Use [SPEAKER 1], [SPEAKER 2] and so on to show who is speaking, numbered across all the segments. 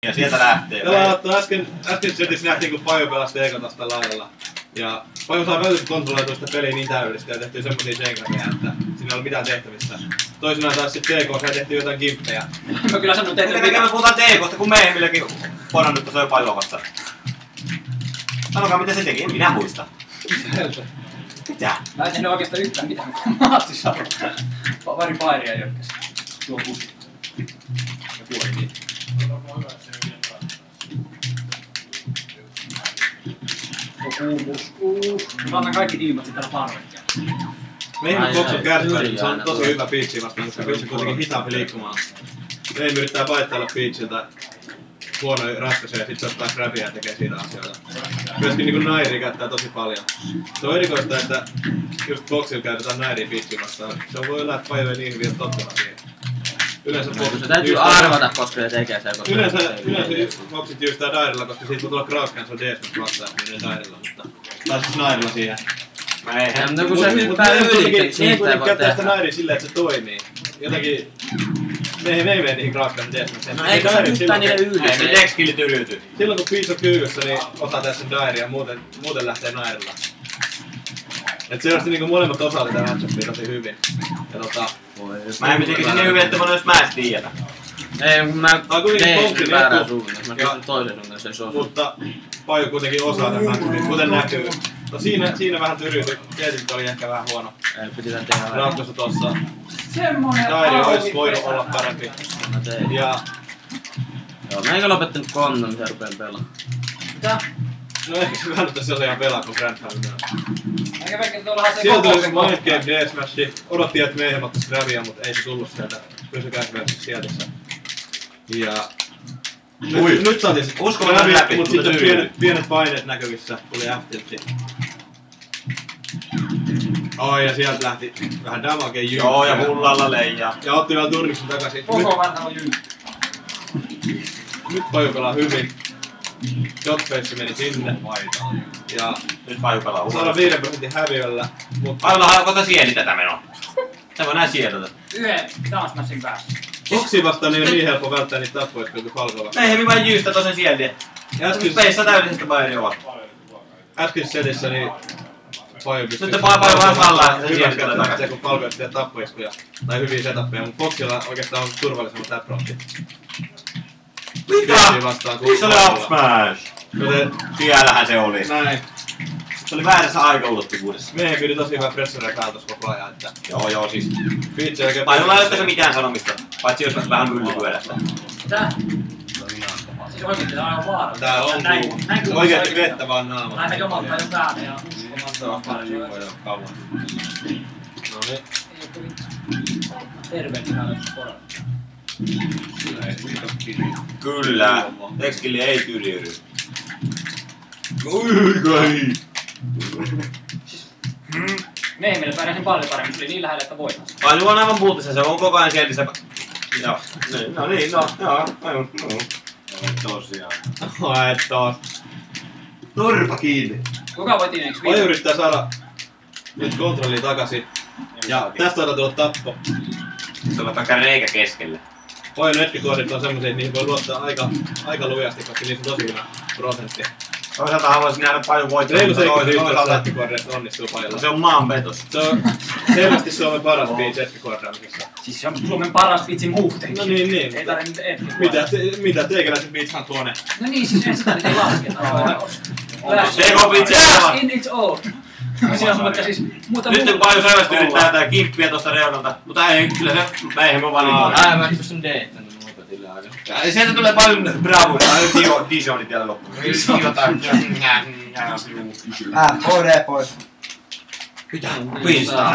[SPEAKER 1] Ja sieltä lähtee.
[SPEAKER 2] Äsken setissä nähtiin, kun Paju pelasi Teeko tästä laidalla. Ja Paju saa välillä kontrolloitua sitä peliä niin täydellisesti ja tehtiin semmosia senkareja, että siinä ei ollut mitään tehtävissä. Toisinaan taas sit TK:ssa tehtiin jotain gimppejä.
[SPEAKER 3] Mä kyllä sanon teille
[SPEAKER 1] mitä. Me puhutaan TK:sta, kun Mehemillekin Poran nyt on Pajua vastaan. Sanokaa mitä se teki, en minä muista. Mitä?
[SPEAKER 3] Mä en tehnyt oikeastaan yhtään mitään, kun maatsissa pari pairia jörkkäs. Tuo pussi. Ja kuoli niin. Saadaan kaikki tiimat sitten täällä parvekkia.
[SPEAKER 2] Meidän Fox on kärsivällinen, se on tosi hyvä Peachia vastaan, koska Peach on kuitenkin hitaampi liikkumaan. Meidän yrittää paittailla Peachilta huonoja ratkaisuja ja sit se ottaa grabia ja tekee siitä asioita. Myöskin niinku Nairi käyttää tosi paljon. Se on erikoista, että just Foxilla käytetään Nairia Peachia vastaan. Se voi olla, että Paju ei niin hyvin tottunut siihen. Yleensä
[SPEAKER 4] se täytyy arvata, koska se tekee sen.
[SPEAKER 2] Yleensä Foxit jyystää Nairilla, koska siitä voi tulla Cross Cancel DS vastaan, niin ei Nairilla, mutta... Tai siis Nairilla siihen.
[SPEAKER 4] Mutta kun se hyppää yli,
[SPEAKER 2] siihen kuitenkin käyttää sitä Nairia silleen, että se toimii. Jotenkin... Me ei mene niihin Cross Cancel DS.
[SPEAKER 4] No eikö se hyppää niiden yli?
[SPEAKER 1] Ei, se Dex-killit yriytyy.
[SPEAKER 2] Silloin kun Peach on kyykyssä, niin osaa tehdä sen Nairia, muuten lähtee Nairilla. Et selvästi niinku molemmat osaa tätä matchupia tosi hyvin. Ja
[SPEAKER 1] mä en mitenkään sinne hyvin, että mä en mä edes tiedä.
[SPEAKER 4] Ei, kun mä tein väärään suuntaan. Mä tein toisen suuntaan, se ei se osaa.
[SPEAKER 2] Mutta Paju kuitenkin osaa tämän matchupin, kuten näkyy. No siinä vähän tyryytyi. Tietysti oli ehkä vähän huono ratkaisu tossa. Nairi ois voinut olla parempi. Ja...
[SPEAKER 4] Joo, mä enkä lopettanut konton, niin se rupeen pelaa.
[SPEAKER 3] Mitä?
[SPEAKER 2] No ehkä se kannattaisi tosiaan pelaa, kun Grand Final.
[SPEAKER 3] Eikä pelkkä tuollahan se
[SPEAKER 2] sieltä tuli Mindgame D-Smashi. Odotti, että Mayhem ottaisi grabia, mutta ei se tullut sieltä. Pysykää esimerkiksi sieltissä. Ja... Nyt saatiin se grabia, mutta sitten pienet paineet näkyvissä. Tuli F-tiltti. Oi, ja sieltä lähti vähän damageen jyykkyä.
[SPEAKER 1] Joo, ja hullalla leijaa.
[SPEAKER 2] Ja otti vielä turniksen takaisin.
[SPEAKER 3] Koko vanha on jyykky.
[SPEAKER 2] Nyt Paju pelaa hyvin. Jotface meni sinne. Ja
[SPEAKER 1] nyt Paju pelaa huolella.
[SPEAKER 2] 105% häviöllä.
[SPEAKER 1] Pajulla kota sieni tätä menoa. Sä voi nää siedätä.
[SPEAKER 3] Yhden downsmashin päässä.
[SPEAKER 2] Foxia vastaan ei ole niin helppo välttää niitä tappoja, kuin Falco vastaan.
[SPEAKER 1] Ei vaan jyystä tosen sieltä. Peissa täydellisestä Pajua.
[SPEAKER 2] Äskeisessä setissä niin Paju pystyy...
[SPEAKER 1] Nyt Paju vaan sallaa, että se sieltä
[SPEAKER 2] takaisin. Kun Falco ei tehdä tappoiskuja tai hyviä setappeja, mutta Foxilla oikeastaan on turvallisemmat tap-frontit.
[SPEAKER 1] Mitä? Se oli up smash! Siellähän se oli.
[SPEAKER 2] Näin.
[SPEAKER 1] Se oli väärässä aikaulottuvuudessa.
[SPEAKER 2] Meidän pidi tosi hyvää pressurea päätös koko ajan, että...
[SPEAKER 1] Joo, siis...
[SPEAKER 2] Peach oikein...
[SPEAKER 1] Pajulla ei ole tässä mitään sanomista, paitsi jos vähän myllypyörästä.
[SPEAKER 3] Mitä? Siis oikeesti tää on aivan vaara.
[SPEAKER 2] Tää on oikeesti vettä vaan naamalla.
[SPEAKER 3] Näin jomalta jo päälle ja
[SPEAKER 2] kauan. Noniin.
[SPEAKER 3] Terveellä on porra.
[SPEAKER 1] Kyllä, Dex-killi ei kyrjyry. Oi kai!
[SPEAKER 3] Mehemille pärjäsin paljon paremmin, se oli niin lähellä, että voitais.
[SPEAKER 1] Paju on aivan muutissa, se on koko ajan sieltä. Joo. No niin, joo. Tosiaan.
[SPEAKER 2] Et taas.
[SPEAKER 1] Turpa kiinni.
[SPEAKER 3] Kuka voitti next?
[SPEAKER 2] Paju yrittää saada nyt kontrollia takaisin. Ja tästä saadaan tulla tappo.
[SPEAKER 1] Se on vaikka reikä keskelle.
[SPEAKER 2] Pajun netkikoodit on semmosia, että niihin voi luottaa aika lujasti, koska niissä on tosi hyvä prosentti.
[SPEAKER 1] Toisaalta haluaisin nähdä Pajun voittaa.
[SPEAKER 2] Reilu 70% netkikoodista onnistuu Pajulla.
[SPEAKER 1] Se on maanpetos.
[SPEAKER 2] Se on selvästi Suomen paras beat netkikoodamisessa.
[SPEAKER 3] Siis se on Suomen paras vitsi muutenkin.
[SPEAKER 2] No niin.
[SPEAKER 3] Ei tarvi nyt
[SPEAKER 2] Mitä teikäläisen beathan tuonne?
[SPEAKER 3] No niin, siis sitä nyt ei lasketa.
[SPEAKER 1] Sekopitsi aivan!
[SPEAKER 3] In its own.
[SPEAKER 1] Nyt Paju selvästi yrittää tää kimppiä tosta reunalta, mutta ei, kyllä se Mayhem on valikoina.
[SPEAKER 4] Mä en pystyn deittänyt muupetille aika.
[SPEAKER 1] Sieltä tulee paljon bravuja, Dijonit vielä loppuun.
[SPEAKER 5] HD pois.
[SPEAKER 1] Mitä? Queenstar.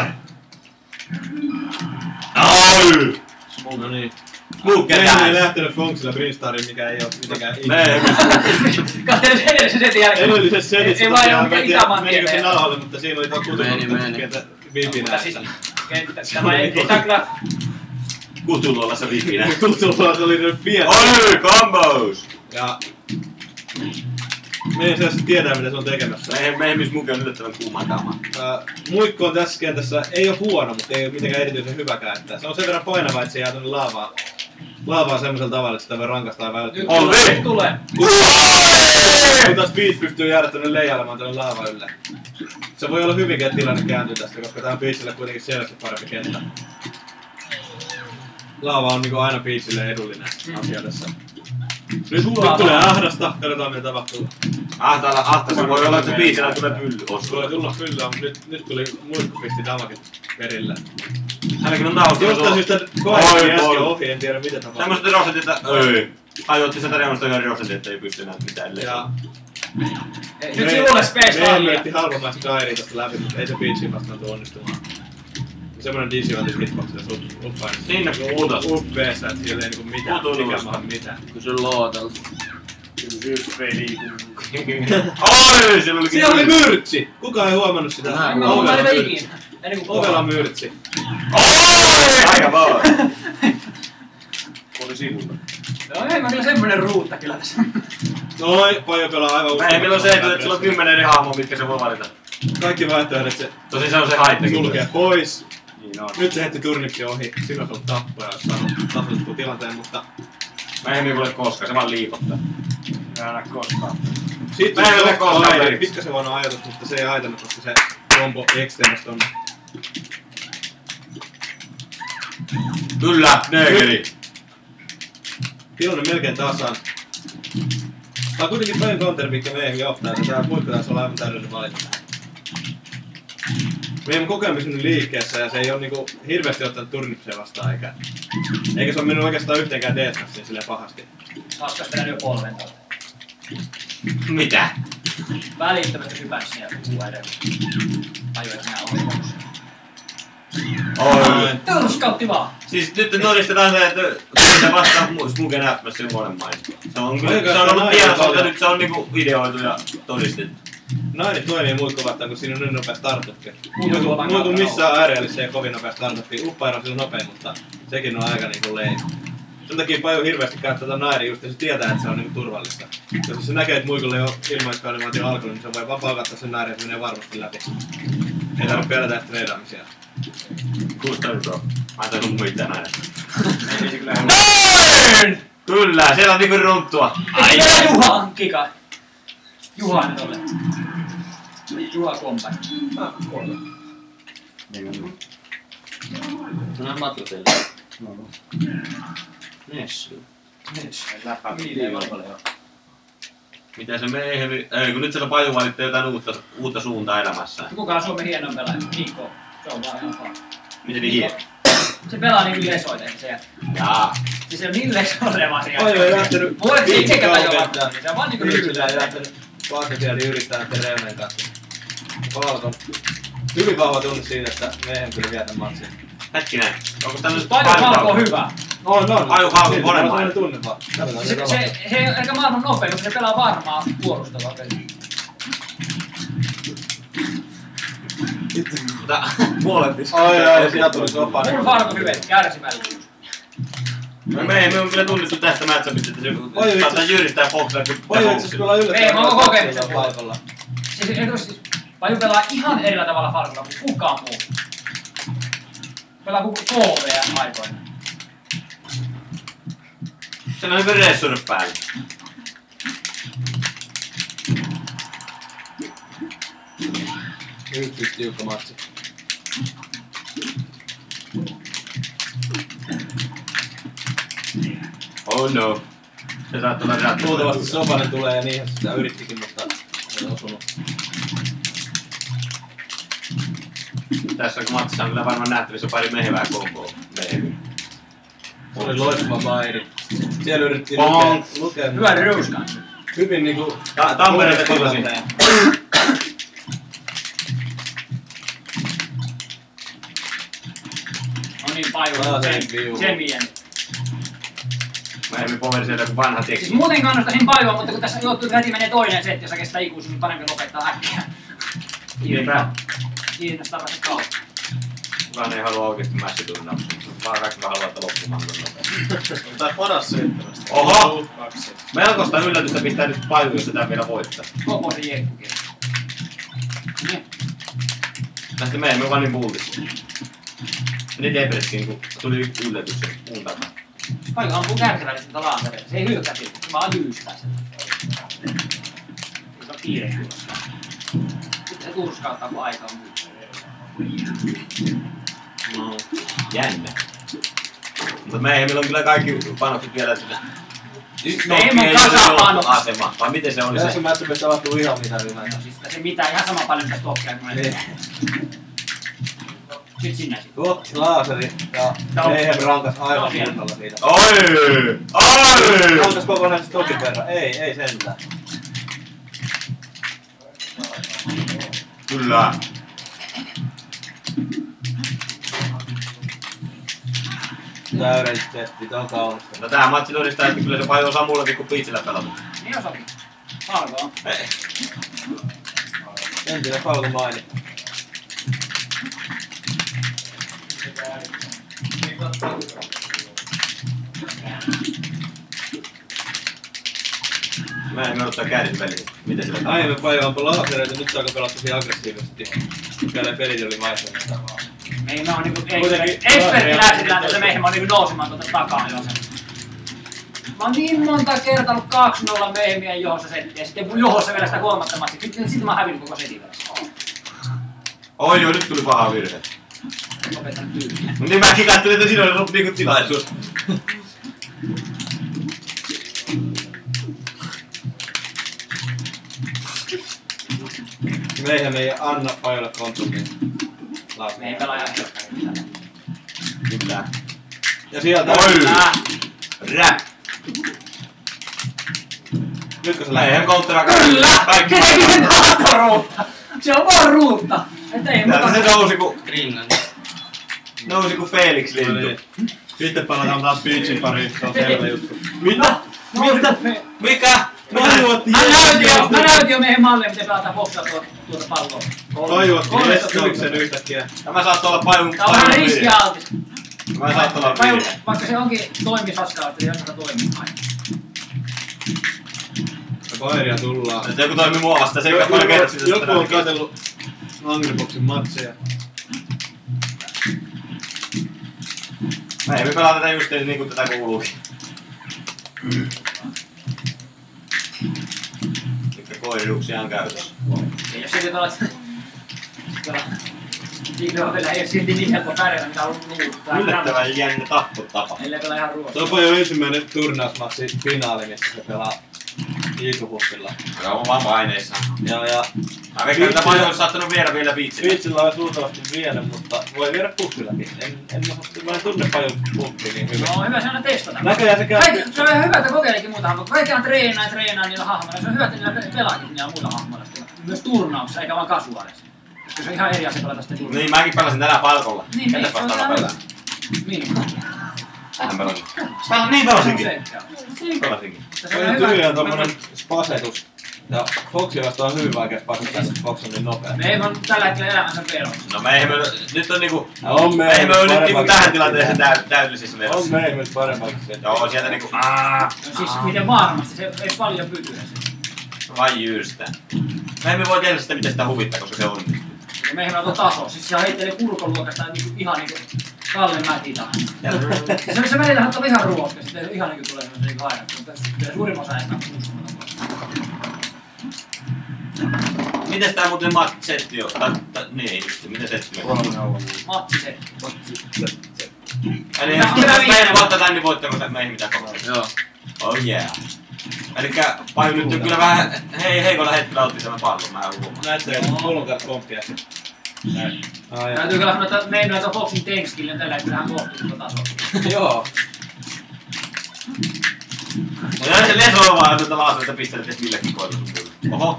[SPEAKER 1] Ai!
[SPEAKER 2] No niin.
[SPEAKER 1] Muukketaan!
[SPEAKER 2] Ei lähtenyt Funksilla Brinstarin, mikä ei oo mitenkään
[SPEAKER 3] Katselin edellisen setin jälkeen.
[SPEAKER 2] Edellisessä setissä
[SPEAKER 3] ei vaan ole Itämaan
[SPEAKER 2] menikö se nauhalle, mutta siinä oli tuo kutupientä vipinää.
[SPEAKER 3] Tämä ei kyllä...
[SPEAKER 1] Kutulollassa vipinää.
[SPEAKER 2] Kutulollassa oli nyt pientä.
[SPEAKER 1] Oi, combos!
[SPEAKER 2] Ja... Me ei selvästi tiedä mitä se on tekemässä.
[SPEAKER 1] Mayhemis muke on yllättävän kuumaa kamaa.
[SPEAKER 2] Muikko on tässä kentässä, ei oo huono, mutta ei oo mitenkään erityisen hyväkään. Se on sen verran painava, että se jää tonne laavaan laavaa semmoisella tavalla, että sitä voi rankastaa välttämättä.
[SPEAKER 3] Nyt
[SPEAKER 1] Olli!
[SPEAKER 3] tulee.
[SPEAKER 2] Kun taas Beat pystyy jäädä tonne leijailemaan tonne laavan ylle. Se voi olla hyvinkin, että tilanne kääntyy tästä, koska tää on Beachille kuitenkin selvästi parempi kenttä. Laava on niinku aina Beachille edullinen asia tässä. Nyt tulee ahdasta, katsotaan mitä tapahtuu.
[SPEAKER 1] Ahtaessa voi olla, että Beachillä tulee pylly.
[SPEAKER 2] Tulee tulla pyllyä, mutta nyt tuli muikku pisti damagit perille.
[SPEAKER 1] Hänelläkin on nauhoittu.
[SPEAKER 2] Jostain syystä kohdassa äsken ohi, en tiedä mitä tapahtuu.
[SPEAKER 1] Tämmöset roset, että ei. Hajoitti sen tarjonnasta yhden roset, että ei pysty enää mitään ellei.
[SPEAKER 3] Nyt sinulle Space
[SPEAKER 2] Meidän
[SPEAKER 3] Harria.
[SPEAKER 2] yritti halvemmaksi Kairia tästä läpi, mutta ei se Beachin vastaan tuu onnistumaan. Semmonen disiointi hitboxilla uppain.
[SPEAKER 1] Sinne puutas.
[SPEAKER 2] Uppeessa, et siellä ei niinku mitään, mikä maa mitään.
[SPEAKER 4] Kun se lootelta.
[SPEAKER 1] Oi, siellä olikin
[SPEAKER 2] Siellä oli myrtsi! Kukaan ei huomannut sitä.
[SPEAKER 3] En mä huomannut ikinä.
[SPEAKER 2] Ovela myrtsi.
[SPEAKER 1] Oi! Aika vaan. Oli sivulla.
[SPEAKER 3] No ei mä kyllä semmonen ruutta kyllä tässä.
[SPEAKER 2] Noi, Pajo pelaa aivan uskomaton.
[SPEAKER 1] Meillä on se, että sillä on 10 eri hahmoa, mitkä se voi valita.
[SPEAKER 2] Kaikki vaihtoehdot se
[SPEAKER 1] Tosin se on se haittakin.
[SPEAKER 2] sulkee pois.
[SPEAKER 1] Niin on.
[SPEAKER 2] Nyt se heitti turnipsi ohi. Silloin se on tappoja, jos saanut tasoitettua tilanteen, mutta...
[SPEAKER 1] Mä en kuule koskaan, se vaan liipottaa.
[SPEAKER 3] Mä en ole koskaan.
[SPEAKER 2] Sitten
[SPEAKER 1] Mä en ole koskaan
[SPEAKER 2] oli
[SPEAKER 1] periksi.
[SPEAKER 2] pikkasen huono ajatus, mutta se ei haitannut, koska se kombo extenders tonne.
[SPEAKER 1] Kyllä, neekeli.
[SPEAKER 2] Tilanne melkein tasan. Tää on kuitenkin päin counter, mikä meidän johtaa, että tää muikko taisi olla aivan täydellinen valinta. Meidän koko ajan pysynyt liikkeessä ja se ei oo niinku hirveästi ottanut turnipsia vastaan eikä se oo mennyt oikeastaan yhteenkään D-smashiin silleen pahasti.
[SPEAKER 3] Haska sitä jo polven tuolta.
[SPEAKER 1] Mitä?
[SPEAKER 3] Välittömästi hypäs sieltä kuu edellä. Ajoit nää ohjelmassa.
[SPEAKER 1] Oi.
[SPEAKER 3] Turskautti vaan!
[SPEAKER 1] Siis nyt todistetaan se, että mitä vastaan Smugen F-mässä on monen mainittu. Se on ollut tiedossa, mutta nyt se on niinku videoitu ja todistettu.
[SPEAKER 2] Nainen toimii muikko vastaan, kun siinä on niin nopea startuppi.
[SPEAKER 3] Muikku
[SPEAKER 2] Muikku missään ääreellisesti ei kovin nopea startuppi. Uppaira on silloin nopea, mutta sekin on aika niinku lein. Sen takia Paju hirveästi käyttää tätä Nairi just ja se tietää, että se on niinku turvallista. Jos se näkee, että muikulle ei oo ilmaiskanimaatio alkanut, niin se voi vapaa kattaa sen Nairi ja se menee varmasti läpi. Ei tarvitse pelätä edes treidaamisia.
[SPEAKER 1] Kuulostaako bro? Mä ajattelin sun mitään näin.
[SPEAKER 3] Ei se kyllä
[SPEAKER 1] Noin! Kyllä, siellä on niinku runttua.
[SPEAKER 3] Ai jää Juha kika. Juha nyt ole. Juha kompani.
[SPEAKER 4] Nää matkusella. Nessu.
[SPEAKER 1] Mitä se meihin... Ei, kun nyt siellä Paju valittaa jotain uutta suuntaa elämässään.
[SPEAKER 3] Kuka on Suomen hienoin pelaaja? Nico. Se on vaan ihan faan.
[SPEAKER 1] Miten niin hieno?
[SPEAKER 3] Se pelaa niinku lesoiten se.
[SPEAKER 1] Jaa.
[SPEAKER 3] Siis se on niin lesoinen vaan siinä.
[SPEAKER 2] Paju ei lähtenyt
[SPEAKER 3] Voi se itsekään jo
[SPEAKER 2] viikkokaupettaan.
[SPEAKER 3] varmaan. Se on vaan niinku
[SPEAKER 2] Viiksillä ei
[SPEAKER 3] lyhyt.
[SPEAKER 2] lähtenyt vaakasiali yrittää näiden reuneen kanssa. Palkon. Hyvin vahva tunne siinä, että meidän kyllä vie tän matsin.
[SPEAKER 1] Hetkinen. Onko tämmöset
[SPEAKER 3] Paju Halko on hyvä.
[SPEAKER 2] On.
[SPEAKER 1] Paju Halko on
[SPEAKER 2] parempi.
[SPEAKER 1] parempi.
[SPEAKER 2] Tunne vaan.
[SPEAKER 3] Se ei ehkä maailman nopein, mutta se pelaa varmaan puolustavaa peliä.
[SPEAKER 1] Mutta molemmissa.
[SPEAKER 2] Ai, sieltä tuli sopa.
[SPEAKER 3] Mulla Farko hyvä, kärsivällisyys.
[SPEAKER 1] Me ei ole kyllä tunnettu tästä matchupista, että se saattaa jyristää boksaa kuin
[SPEAKER 2] Paju itse pelaa yllättävän.
[SPEAKER 3] Ei, mä oon kokenut sen
[SPEAKER 2] Palkolla.
[SPEAKER 3] Siis Paju pelaa ihan erillä tavalla Farkolla kuin kukaan muu. Pelaa kuin KV aikoina.
[SPEAKER 1] Sen on hyvin reessunnut päälle.
[SPEAKER 2] Yksi tiukka matsi.
[SPEAKER 1] Oh no. Se saattaa olla ratkaista.
[SPEAKER 2] Luultavasti Sopanen tulee ja niinhän se sitä yrittikin, mutta ei osunut.
[SPEAKER 1] Tässä matsissa on kyllä varmaan nähtävissä pari mehevää komboa.
[SPEAKER 2] Se oli loistava bairi. Siellä yritettiin lukea.
[SPEAKER 3] Hyvä röyskan.
[SPEAKER 2] Hyvin niinku...
[SPEAKER 1] Tampereelta kotoisin.
[SPEAKER 3] On niin Paju. Sen vien.
[SPEAKER 1] Mä en poveri sieltä kuin vanha teksti.
[SPEAKER 3] Siis muuten kannustaisin Pajua, mutta kun tässä joutuu heti menee toinen setti, jossa kestää ikuisuus, niin parempi lopettaa äkkiä.
[SPEAKER 1] Niinpä.
[SPEAKER 3] Kiinnostaa vähän kautta.
[SPEAKER 1] Kukaan ei halua oikeesti mässiturnauksia. Vaan kaikki haluaa, että loppumaan on nopeasti.
[SPEAKER 2] Tää paras 7.
[SPEAKER 1] Oho! Melkoista yllätystä pitää nyt Paju, jos sitä vielä voittaa.
[SPEAKER 3] Koko se jekkukin. Niin.
[SPEAKER 1] Näistä me emme vaan niin bullissa. Meni Debretkin, kun tuli yllätys sen muun takaa.
[SPEAKER 3] Paljon ampuu kärsivällisesti sitä laantereita. Se ei hyökkää siltä, se vaan lyystää sen. Se on kiire kyllä. Sitten se turskauttaa, kun aika on muuta.
[SPEAKER 1] No, jännä. Mutta meillä on kyllä kaikki panokset vielä sillä.
[SPEAKER 3] Meillä on kasapanokset.
[SPEAKER 1] Asema. Vai miten se oli se?
[SPEAKER 2] Tässä mättömessä tapahtuu ihan mitä hyvää.
[SPEAKER 3] No siis se mitään ihan sama paljon sitä stokkia kuin meillä. Sit sinne sit.
[SPEAKER 2] Tuot laaseri ja Mayhem rankas aivan muutolla siitä.
[SPEAKER 1] Oi! Oi!
[SPEAKER 2] Rankas kokonaan stokin verran. Ei sentään.
[SPEAKER 1] Kyllä.
[SPEAKER 2] Täydellisesti, tää on kaunista.
[SPEAKER 1] No tää matsi todistaa, että kyllä se paljon osaa mullakin kuin Beachillä pelata.
[SPEAKER 3] Niin osakin. Falko on.
[SPEAKER 2] Entinen Falko maini.
[SPEAKER 1] Mä en odottaa kädet väliin. Miten sillä
[SPEAKER 2] Aiemmin paljon ampui laasereita, nyt saako pelata tosi aggressiivisesti. Mikäli pelit oli vaihtamista.
[SPEAKER 3] Meillä on niinku eksperttiläisillä, Mayhem on niinku nousemaan tuota takaa jo sen. Mä oon niin monta kertaa ollut 2-0 Mayhemia Johossa settiä, ja sitten Johossa vielä sitä huomattomasti. Sitten mä oon hävinnyt koko setin välissä.
[SPEAKER 1] Oi joo, nyt tuli paha virhe.
[SPEAKER 3] Lopetan tyyliä.
[SPEAKER 1] No niin mäkin katselin, että siinä oli niinku tilaisuus.
[SPEAKER 2] Mayhem ei anna pajalle kontrollia.
[SPEAKER 3] Me ei pelaa ihan hyökkäyksiä.
[SPEAKER 1] Kyllä.
[SPEAKER 2] Ja sieltä...
[SPEAKER 1] Oi! Rap!
[SPEAKER 2] Nytkö se
[SPEAKER 1] Mayhem kontteraa
[SPEAKER 3] Kyllä!
[SPEAKER 1] kaikki.
[SPEAKER 3] Ei tahto ruutta! Se on vaan ruutta! Että ei
[SPEAKER 1] Täältä se nousi ku...
[SPEAKER 4] Greenland.
[SPEAKER 1] Nousi ku Felix lintu.
[SPEAKER 2] Sitten palataan taas Beachin pariin, se on selvä juttu. Mitä?
[SPEAKER 1] Mikä?
[SPEAKER 3] Mä näytin jo meidän malleen, miten pelataan Foxaa tuota palloa.
[SPEAKER 2] Tajuatkin Estuksen yhtäkkiä.
[SPEAKER 1] Ja mä saattaa olla pajun...
[SPEAKER 3] Tää on vähän riskialtis.
[SPEAKER 1] Mä saattaa olla virhe.
[SPEAKER 3] Vaikka se onkin toimisaskautta, niin jossain toimii aina.
[SPEAKER 2] Kairia tullaan.
[SPEAKER 1] Että joku toimi mua vastaan, se ei ole paljon kerran sitä.
[SPEAKER 2] Joku on katsellut Angryboxin matseja.
[SPEAKER 1] Mä ei pelaa tätä just niin kuin tätä kuuluukin. Mitkä koiriduksia on käytössä.
[SPEAKER 3] Ja jos sitten olet... Viime vielä ei oo silti niin helppo pärjätä, mitä on ollut.
[SPEAKER 1] Yllättävän jännä tappotapa.
[SPEAKER 3] Meillä pelaa ihan ruoasta.
[SPEAKER 2] Se on paljon ensimmäinen turnausmatsi finaali, missä se pelaa Iikupussilla.
[SPEAKER 1] Se on vaan paineissa.
[SPEAKER 2] Ja
[SPEAKER 1] Mä veikkaan, että paljon olisi saattanut viedä vielä Beachillä.
[SPEAKER 2] Beachillä olisi luultavasti vienyt, mutta voi viedä pussillakin. Mä en tunne paljon pussia niin hyvin.
[SPEAKER 3] No hyvä se aina testata.
[SPEAKER 2] Näköjään se käy...
[SPEAKER 3] Se on ihan hyvä, että kokeilekin muuta hahmoja. Kaikkiaan treenaa niillä hahmoilla. Se on hyvä, että niillä pelaakin niillä muilla hahmoilla. Myös turnauksessa, eikä vaan kasuaalissa. Koska se on ihan eri asia pelata sitä turnauksessa.
[SPEAKER 1] Niin, mäkin pelasin tänään palkolla.
[SPEAKER 3] Niin,
[SPEAKER 1] Ketäs
[SPEAKER 3] se on
[SPEAKER 1] vastaan
[SPEAKER 3] ihan
[SPEAKER 1] pelaa?
[SPEAKER 3] Niin.
[SPEAKER 1] Tähän pelasin. Niin pelasinkin.
[SPEAKER 3] Niin
[SPEAKER 1] Pelasinkin.
[SPEAKER 2] Se on tyyliä tommonen spasetus. Ja Foxia vastaan on hyvin vaikea spasettaa, koska Fox on niin nopea.
[SPEAKER 3] Me on tällä hetkellä elämänsä verossa.
[SPEAKER 1] No Mayhem nyt on niinku...
[SPEAKER 2] On
[SPEAKER 1] Mayhem on nyt niinku tähän tilanteeseen täydellisissä verossa.
[SPEAKER 2] On Mayhem nyt paremmaksi sen.
[SPEAKER 1] Joo, sieltä niinku...
[SPEAKER 3] No siis miten varmasti, se ei paljon pysyä se.
[SPEAKER 1] Vai jyystää. Mayhem voi tehdä sitä, miten sitä huvittaa, koska se on.
[SPEAKER 3] Mehän on tuo taso, siis se heittelee kurkoluokasta niinku, ihan niinku Kalle Mäti tahansa. Se välillä on ihan ruoska, sitten ihan niinku tulee semmosen niinku aina, mutta suurin osa ajasta on
[SPEAKER 1] Mites tää muuten matsetti on? Niin, miten setti on?
[SPEAKER 3] Mattisetti.
[SPEAKER 1] Eli jos meidän voittaa tän, niin voittako meihin mitään koko?
[SPEAKER 4] Joo.
[SPEAKER 1] Oh yeah. Elikkä Paju nyt kyllä vähän heikolla hetkellä otti tämän pallon, mä huomaan.
[SPEAKER 2] Näette, että mulla on kanssa komppia. Näin.
[SPEAKER 3] Täytyy kyllä sanoa, että meidän tuo Foxin tankskille on tällä hetkellä ihan kohtuullista tasoa.
[SPEAKER 2] Joo.
[SPEAKER 1] No jos se Leso on vaan tuota laasoita pistelet edes millekin kohdalla. Oho.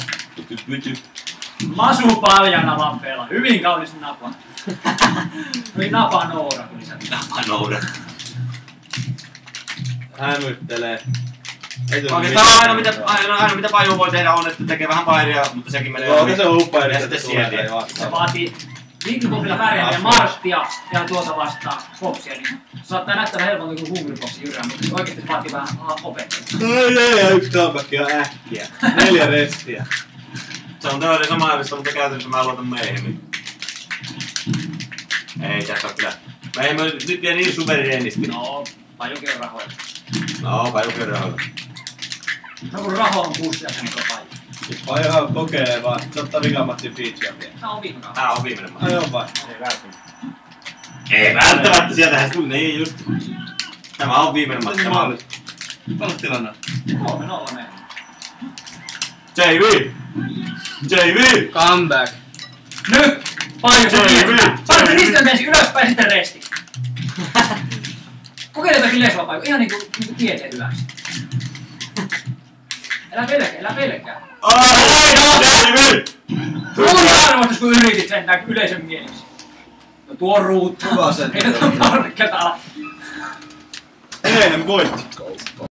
[SPEAKER 3] Masu paljana vaan pelaa. Hyvin kaunis napa. Oli napa Noora kun lisää.
[SPEAKER 1] Napa Noora.
[SPEAKER 2] Hämyttelee.
[SPEAKER 1] Oikeastaan aina mitä Paju voi tehdä on, että tekee vähän pairia, mutta sekin menee
[SPEAKER 2] ohi. Se on uppairi,
[SPEAKER 1] ja sitten sieltä.
[SPEAKER 3] Se vaatii Vinkipopilla pärjääviä Marttia ja tuota vastaan Foxia, niin saattaa näyttää helpommin kuin Hungryboxin jyrää, mutta se oikeesti vaatii vähän opettelua.
[SPEAKER 2] Ei, yksi comeback ja äkkiä. 4 restiä.
[SPEAKER 1] Se on teoria samanlaista, mutta käytännössä mä luotan Mayhemiin. Ei tässä on kyllä. Mayhem nyt vie niin superienisti.
[SPEAKER 3] No, Pajukin on rahoilla.
[SPEAKER 1] No, Pajukin on rahoilla.
[SPEAKER 3] No kun raho on pussiassa, niin Paju.
[SPEAKER 2] Siis Pajuhan kokeilee vaan, se ottaa vikamattin Peachia vielä.
[SPEAKER 3] Tää on viime kautta.
[SPEAKER 1] Tää on viimeinen matsi.
[SPEAKER 2] Ai on vai?
[SPEAKER 1] Ei välttämättä, sieltähän tuli, niin just. Tämä on viimeinen matsi. Tämä on
[SPEAKER 2] Paljon tilanne.
[SPEAKER 3] 3-0 meillä.
[SPEAKER 1] JV! JV!
[SPEAKER 4] Comeback.
[SPEAKER 3] Nyt! Paju se tietää! Paju se risteltä ensin ylöspäin, sitten resti. Kokeile jotakin lesua, Paju. Ihan niinku tieteen hyväksi. Älä pelkää.
[SPEAKER 1] JV!
[SPEAKER 3] Tuli arvostus, kun yritit sentään yleisön mielessä. No tuo on ruuttu.
[SPEAKER 5] Hyvä sen.
[SPEAKER 3] Ei tätä parkkeelta ala.
[SPEAKER 2] Eihän voitti.